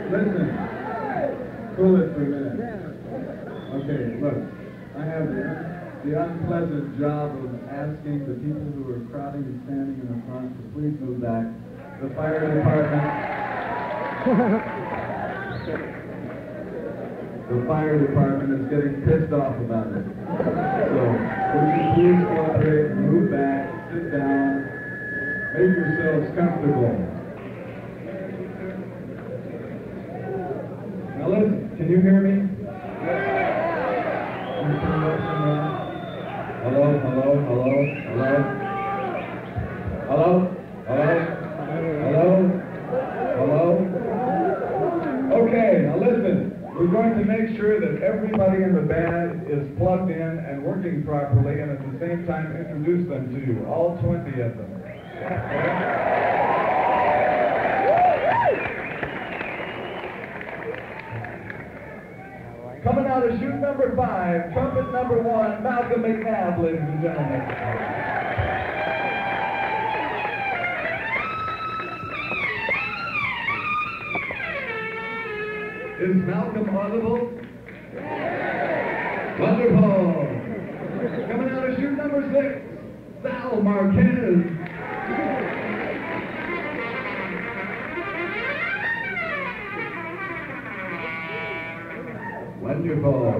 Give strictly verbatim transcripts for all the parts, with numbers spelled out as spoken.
Listen, cool it for a minute. Okay, look, I have the, the unpleasant job of asking the people who are crowding and standing in the front to please move back. The fire department. The fire department is getting pissed off about it. So, would you please cooperate, move back, sit down, make yourselves comfortable. Now listen, can you hear me? Hello, hello, hello, hello? Hello? Hello? Hello? Hello? Okay, now listen. We're going to make sure that everybody in the band is plugged in and working properly, and at the same time introduce them to you, all twenty of them. Coming out of chute number five, trumpet number one, Malcolm McNabb, ladies and gentlemen. Is Malcolm audible? Yes. Wonderful. Coming out of chute number six, Sal Marquez. Wonderful.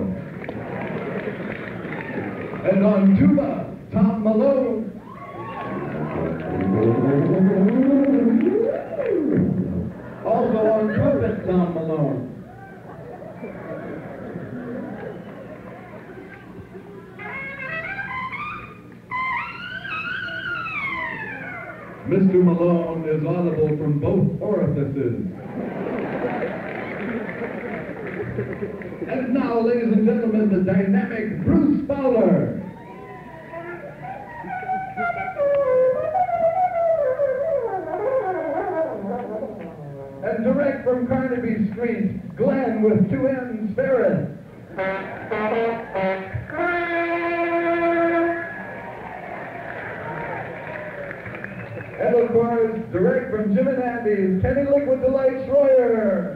And on tuba, Tom Malone. Also on trumpet, Tom Malone. Mister Malone is audible from both orifices. And now, ladies and gentlemen, the dynamic Bruce Fowler. And direct from Carnaby Street, Glenn with two N's, Ferris. And of course, direct from Jim and Andy's, Kenny Liquid Delight Schroyer.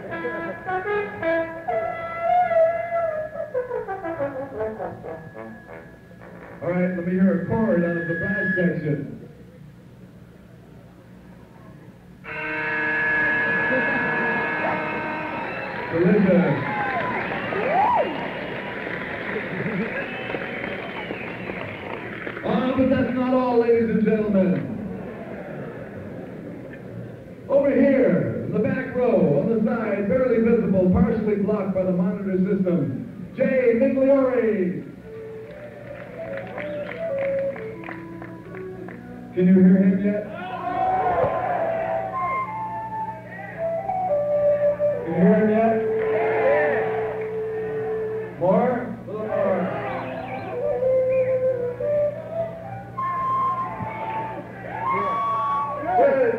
All right, let me hear a chord out of the brass section. Delicious. Oh, but that's not all, ladies and gentlemen. Over here, in the back row, on the side, barely visible, partially blocked by the monitor system, Jay Migliore. Can you hear him yet? Can you hear him yet? More? A little more. Good.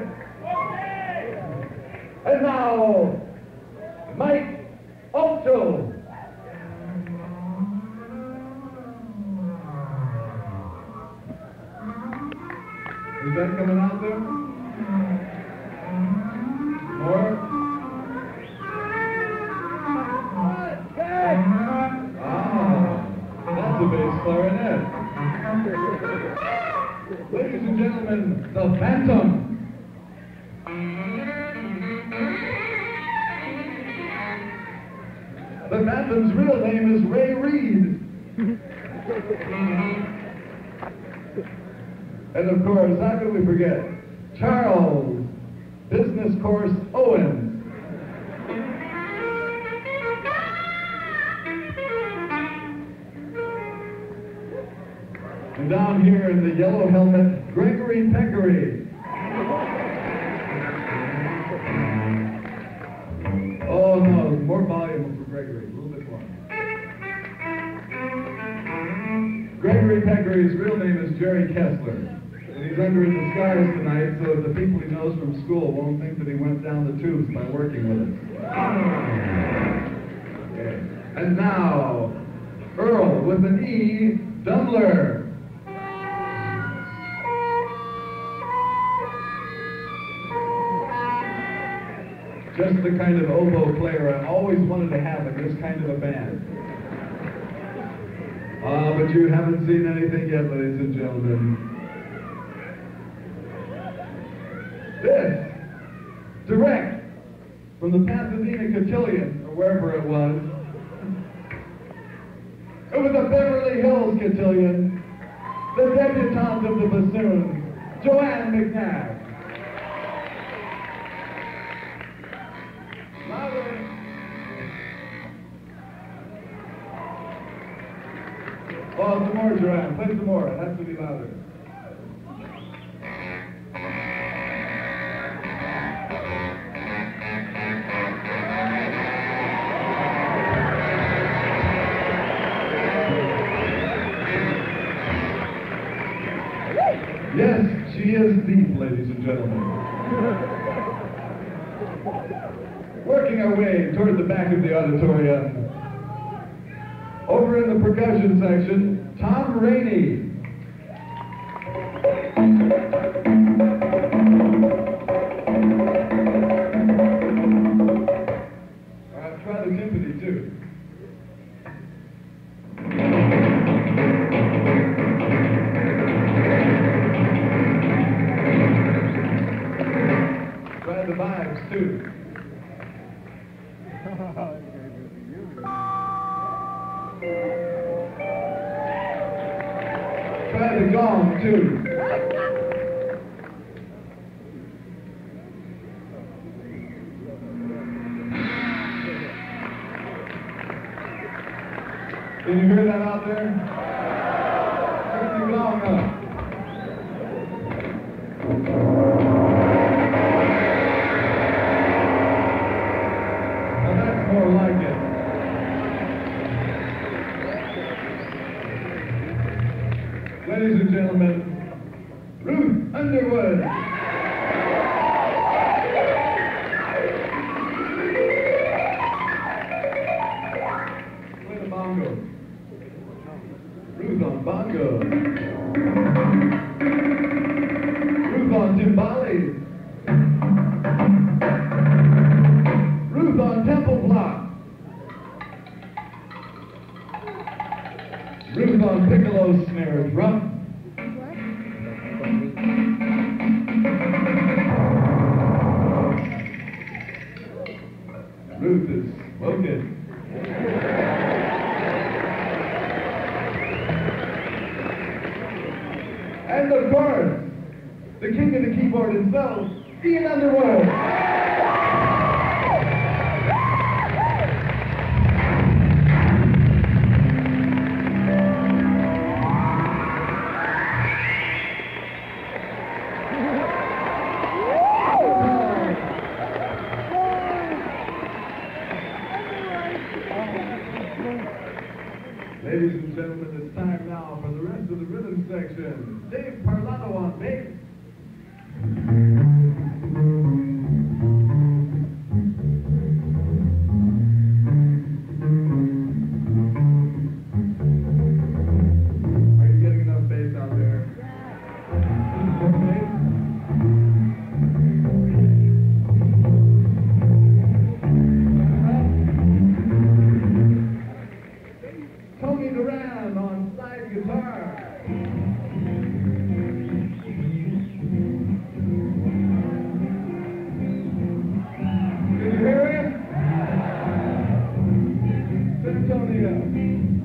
And now, Mike Ocho. Is that coming out there? More? Ah, that's a bass clarinet. Ladies and gentlemen, the Phantom. The Phantom's real name is Ray Reed. And of course, how could we forget? Charles Business Course Owens. And down here in the yellow helmet, Gregory Peccary. Oh no, more volume for Gregory, a little bit more. Gregory Peccary's real name is Jerry Kessler. And he's under a disguise tonight so that the people he knows from school won't think that he went down the tubes by working with us. Okay. And now, Earl with an E, Dumbler. Just the kind of oboe player I always wanted to have in this kind of a band. Ah, but you haven't seen anything yet, ladies and gentlemen. This, direct from the Pasadena Cotillion, or wherever it was. It was the Beverly Hills Cotillion, the debutante of the bassoon, Joanne McNabb. Louder. Oh, some more, Joanne. Play some more. It has to be louder. Yes, she is deep, ladies and gentlemen. Working our way toward the back of the auditorium. Over in the percussion section, Tom Rainey. All right, try the timpani too. Try the vibes too. Try the gong too. Can you hear that out there? Turn the gong up. Now that's more like it. Ladies and gentlemen, Ruth Underwood. Play the bongo. Ruth on bongo. Ruth on timbales. Ruth on temple block. Ruth on piccolo snare drum. Ruth is smoking. And of course, the king of the keyboard himself, Ian Underwood. Ladies and gentlemen, it's time now for the rest of the rhythm section. Dave Parlato on bass. Are you getting enough bass out there? Yeah. Tony Duran on slide guitar. Can you hear it? Send Tony up.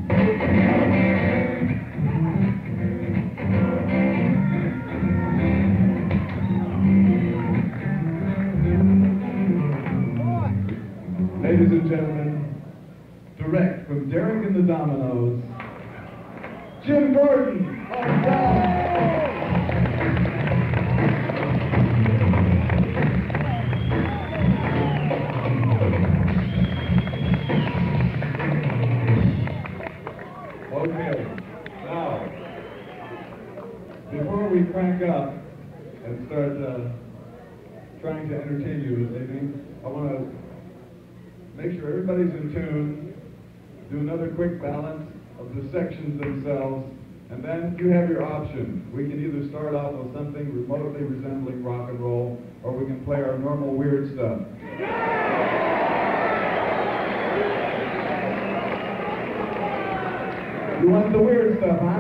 Ladies and gentlemen, direct from Derek and the Dominoes, Jim Gordon on drums. Okay, now, before we crank up and start uh, trying to entertain you this evening, I want to make sure everybody's in tune, do another quick balance of the sections themselves, and then you have your options. We can either start off with something remotely resembling rock and roll, or we can play our normal weird stuff. You want the weird stuff, huh?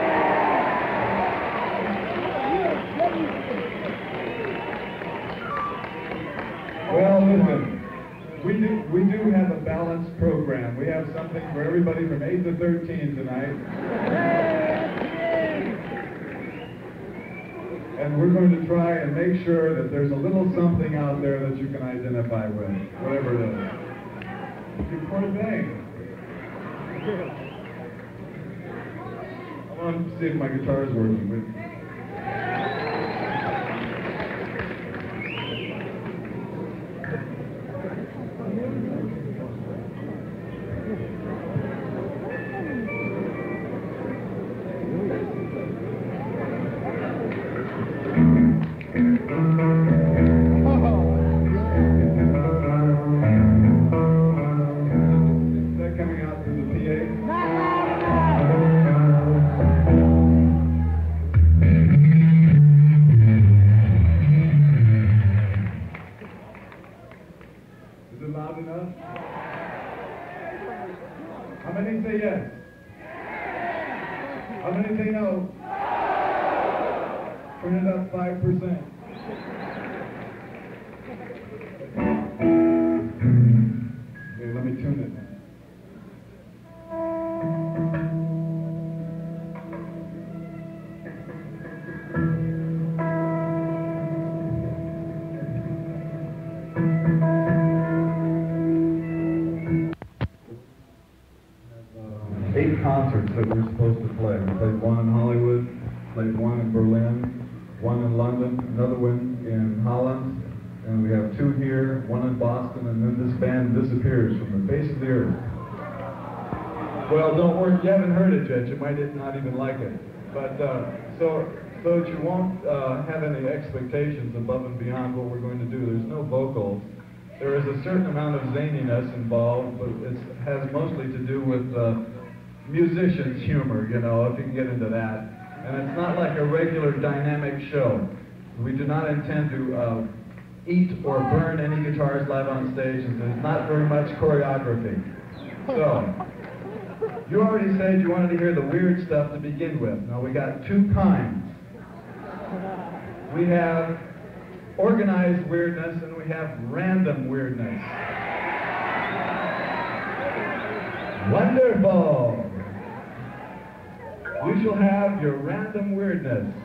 Well, listen, we do, we do have a balanced program. We have something for everybody from eight to thirteen tonight. And we're going to try and make sure that there's a little something out there that you can identify with, whatever it is. You poor thing. I want to see if my guitar is working. With How many say yes? How many say no? Turn it up five percent. Okay, let me tune it now. Eight concerts that we're supposed to play. We played one in Hollywood, played one in Berlin, one in London, another one in Holland, and we have two here, one in Boston, and then this band disappears from the face of the earth. Well, don't worry, you haven't heard it yet. You might not even like it. But uh, so, so that you won't uh, have any expectations above and beyond what we're going to do. There's no vocals. There is a certain amount of zaniness involved, but it has mostly to do with uh, musicians' humor, you know, if you can get into that. And it's not like a regular dynamic show. We do not intend to uh, eat or burn any guitars live on stage, and there's not very much choreography. So, you already said you wanted to hear the weird stuff to begin with. Now, we got two kinds. We have organized weirdness, and we have random weirdness. Wonderful! You shall have your random weirdness.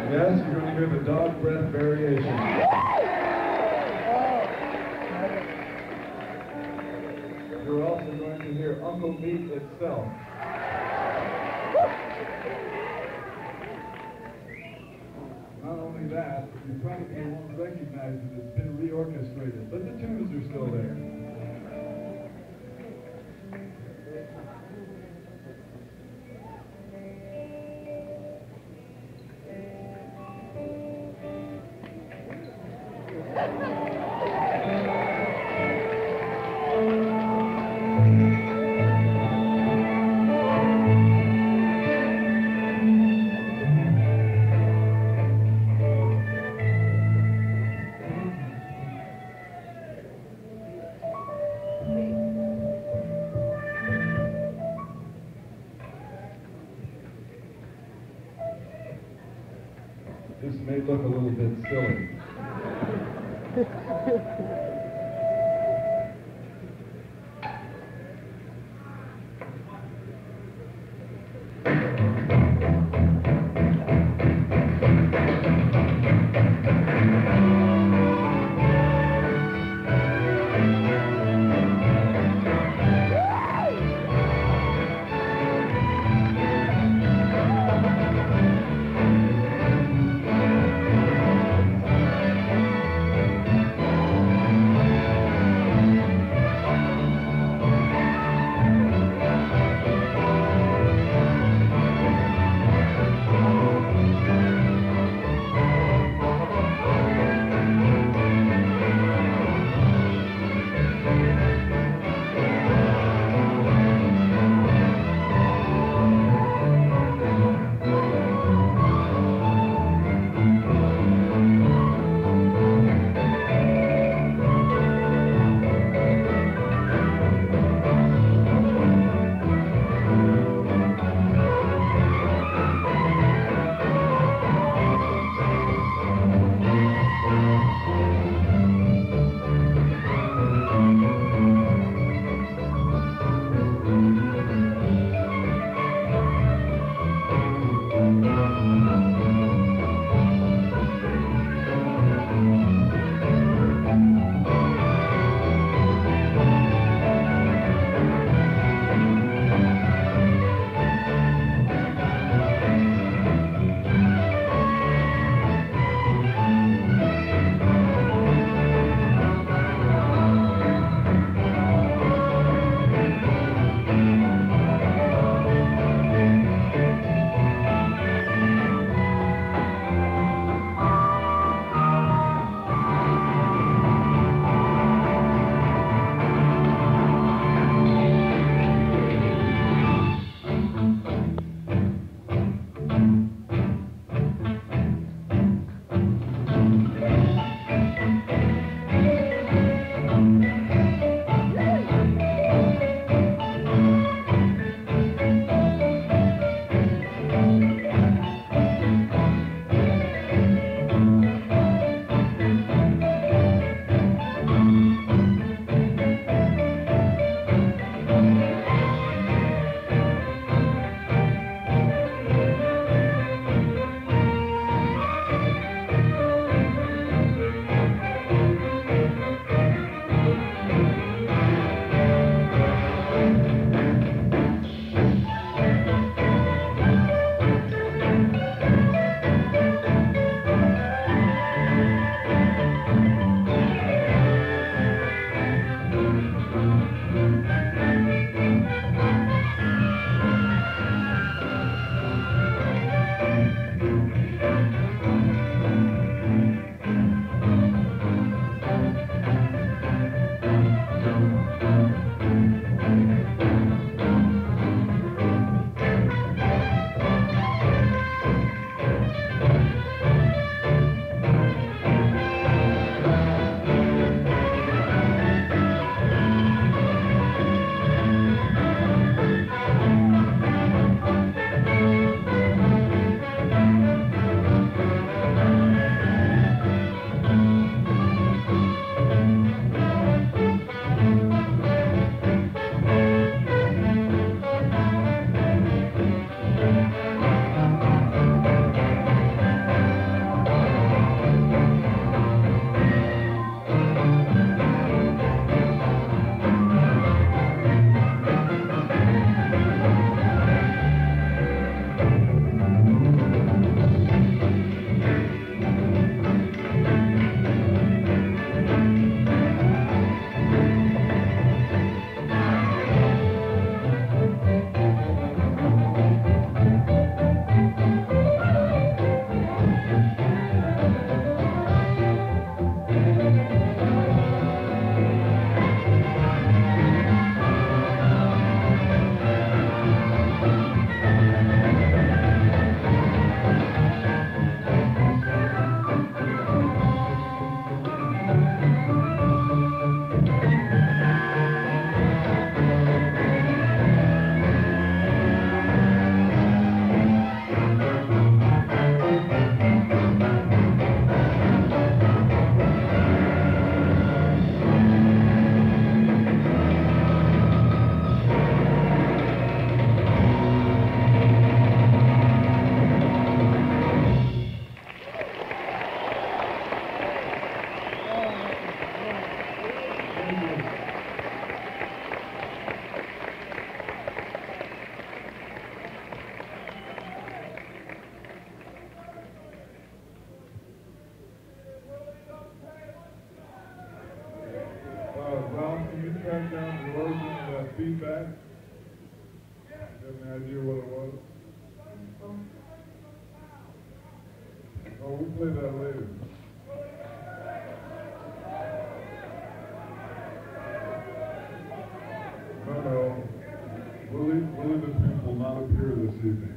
Yes, you're going to hear the dog breath variation. You're also going to hear Uncle Meat itself. Not only that, you probably won't recognize it. It's been reorchestrated, but the tunes are still there. This may look a little bit silly. Oh, we'll play that later. No, no. Willie, Willie the Pimp will not appear this evening.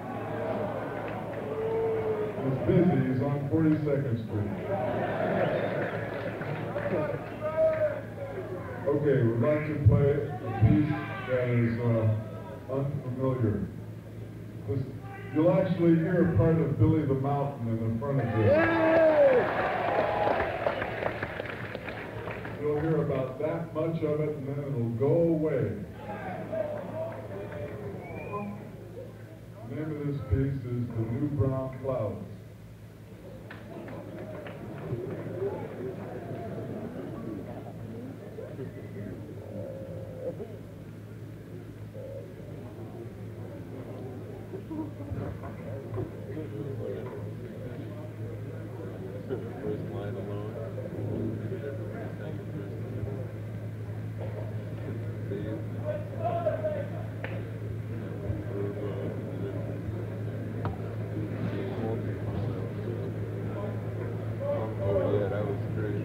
He's busy. He's on forty-second Street. Okay, we'd like to play a piece that is uh, unfamiliar. This, you'll actually hear a part of Billy the Mountain in the front of this. You'll hear about that much of it, and then it'll go away. The name of this piece is The New Brown Clouds. First line alone. Oh yeah, that was great.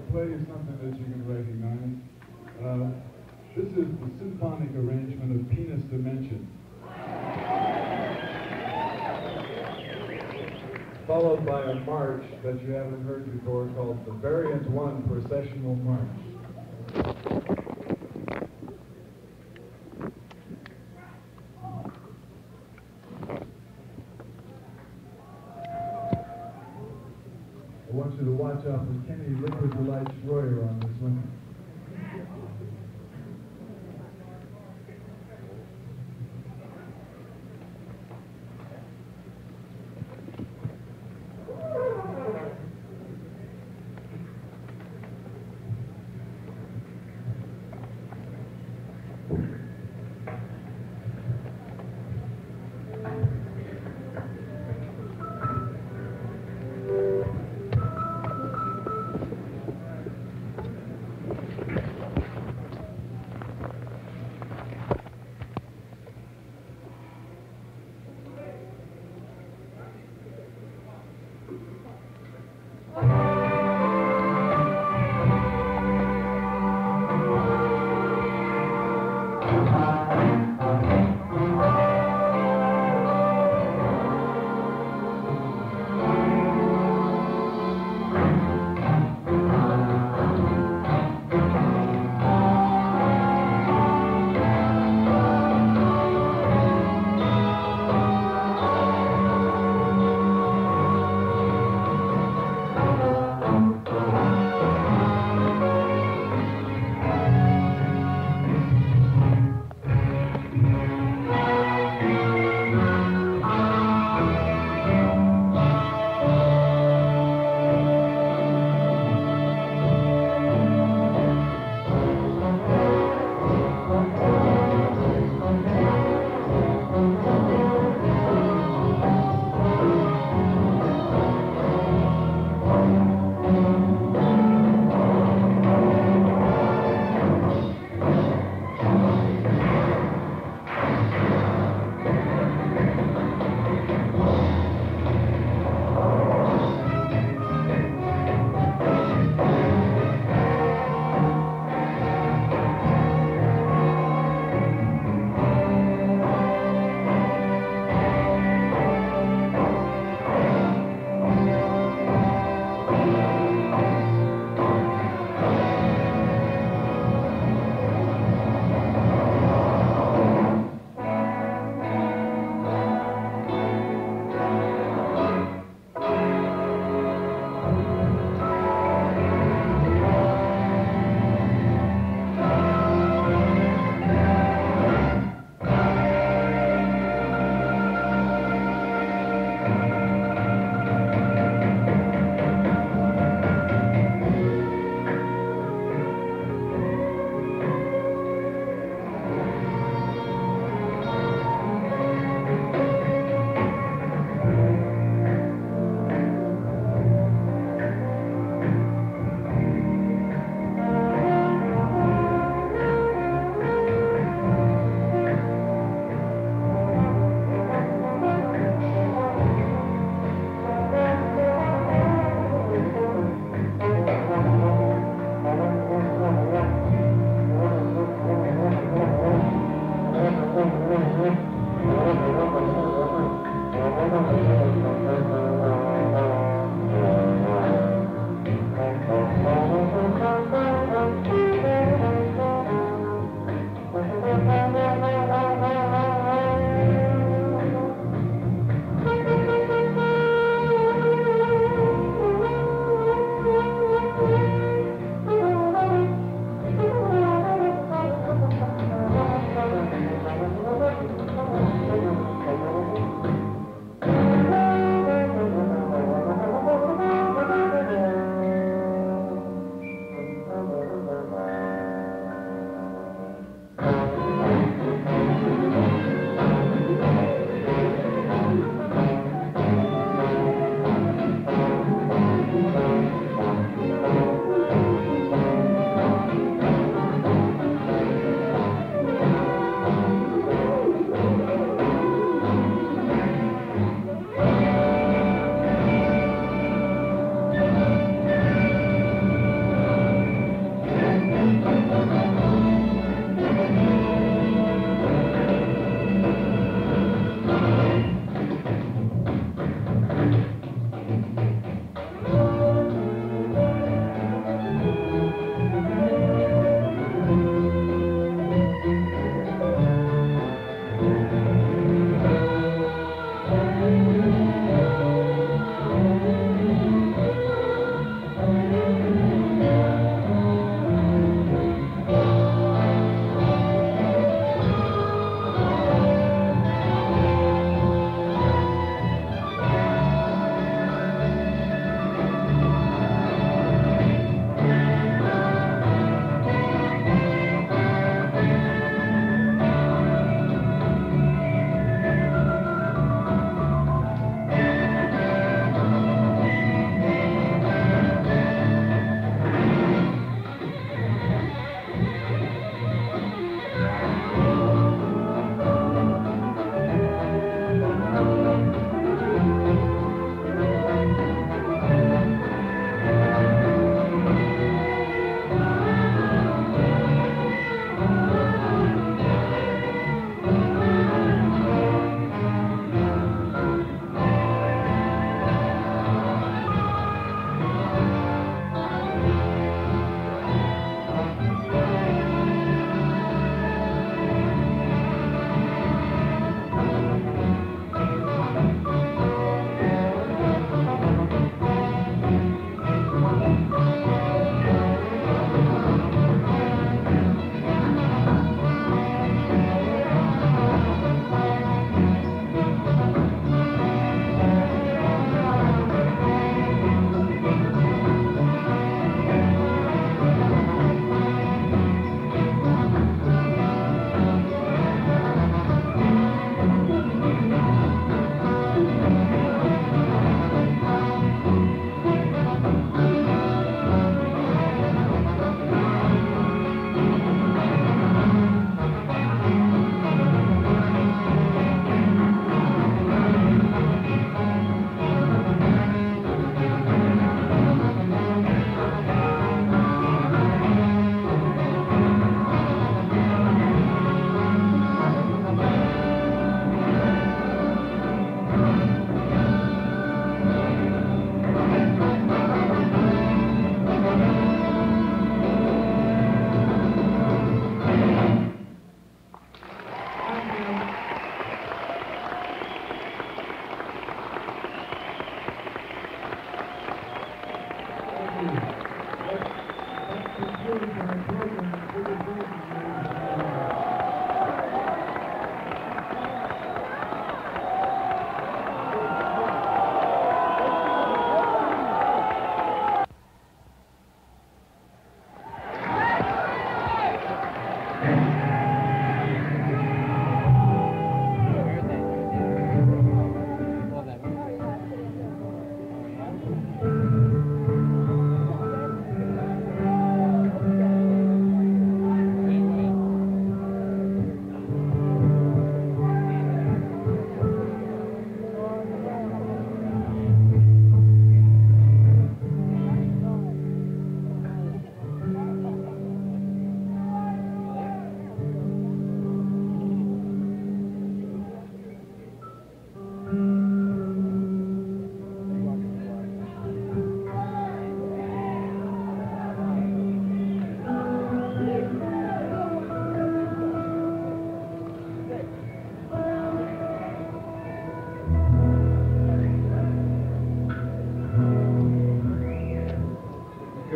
play you something that you can recognize. Uh, this is the symphonic arrangement of Penis Dimension, followed by a march that you haven't heard before called the Variant One Processional March. I want you to watch out for Kenny Liquid Delight Schroyer on this one.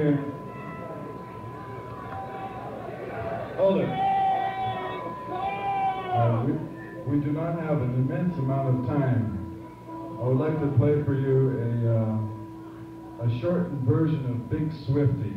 Okay. Hold it. Uh, we, we do not have an immense amount of time. I would like to play for you a, uh, a shortened version of Big Swifty.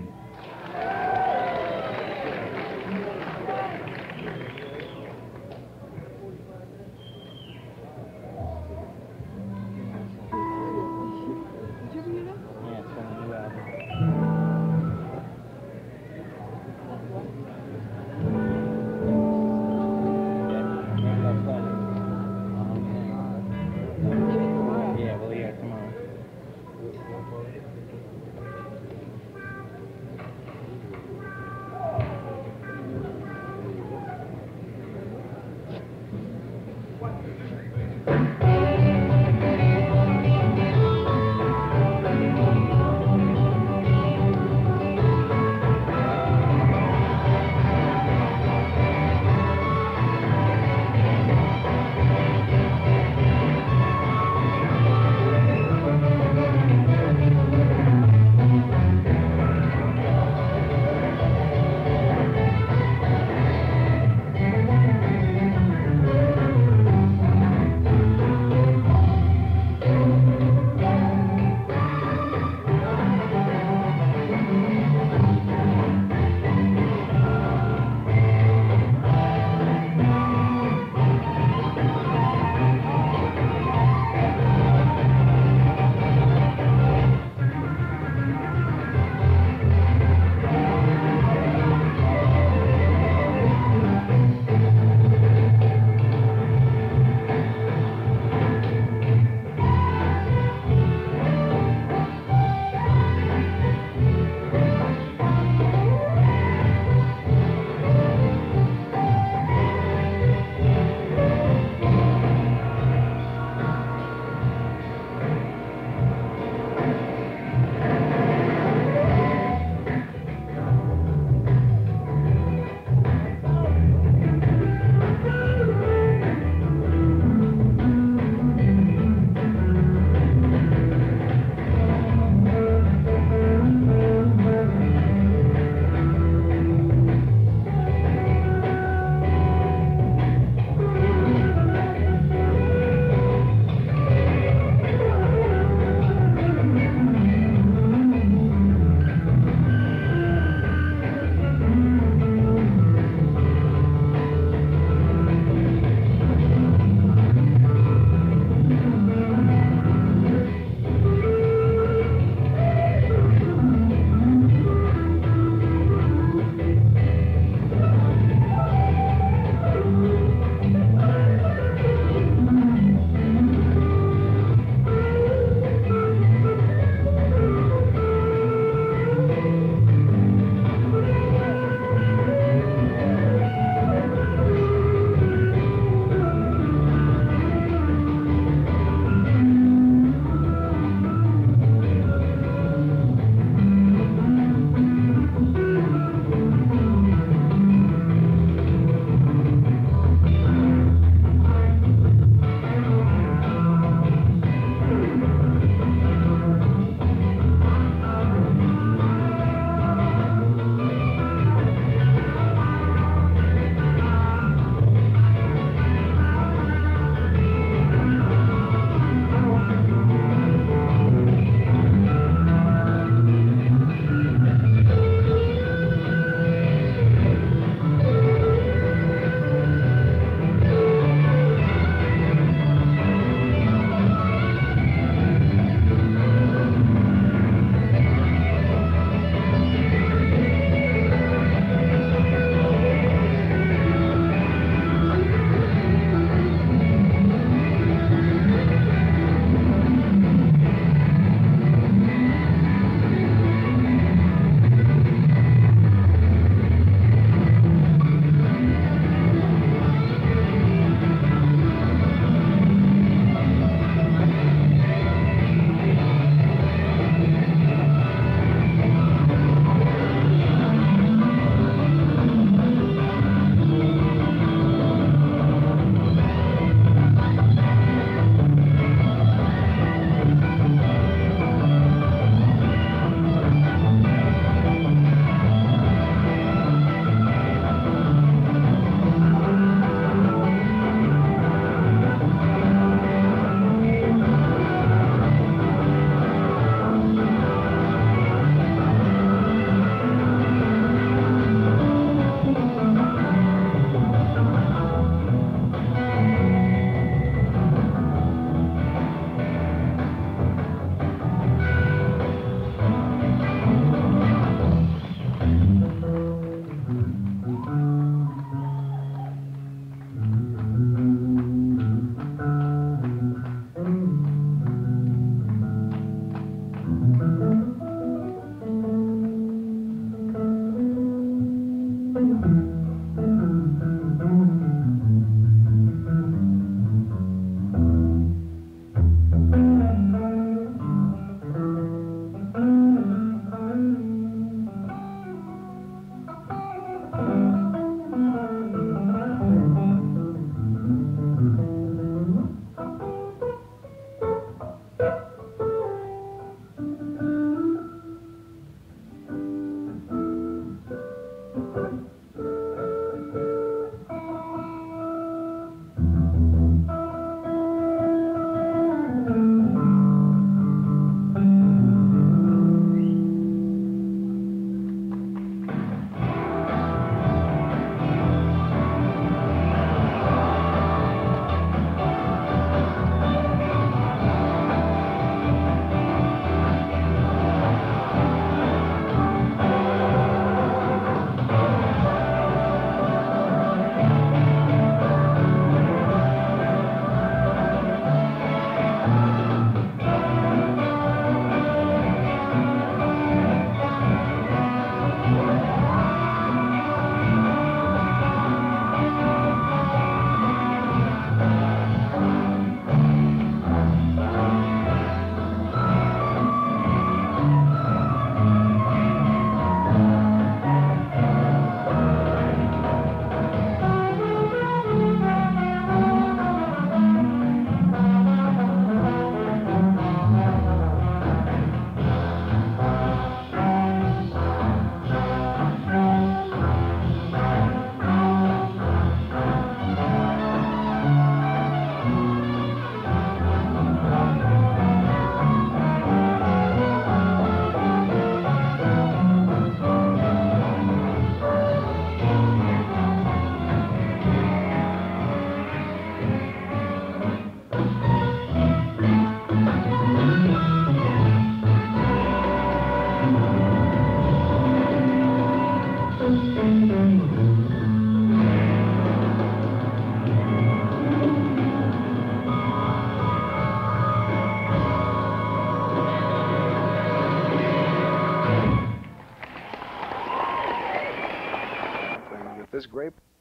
This grape